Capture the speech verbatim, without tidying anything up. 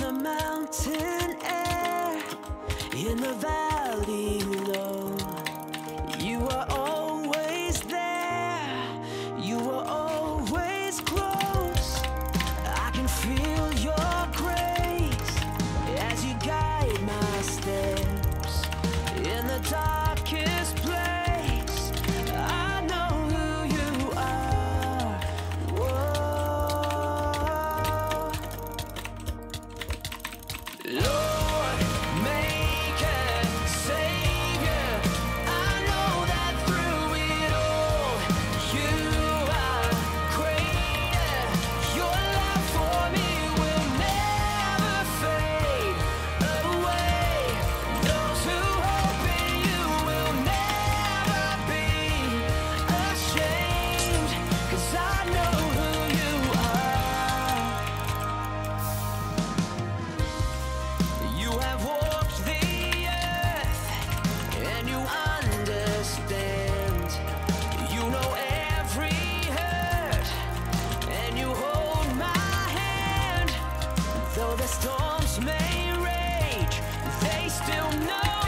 the mountain air, in the valley low. You are always there, you are always close. I can feel your grace as you guide my steps in the darkest place. I know who you are. Whoa. Lord, Maker, Savior, I know that through it all, you are greater. Your love for me will never fade away. Those who hope in you will never be ashamed, 'cause I know who you are. You have walked the earth and you understand. You know every hurt and you hold my hand. Though the storms may rage, they still know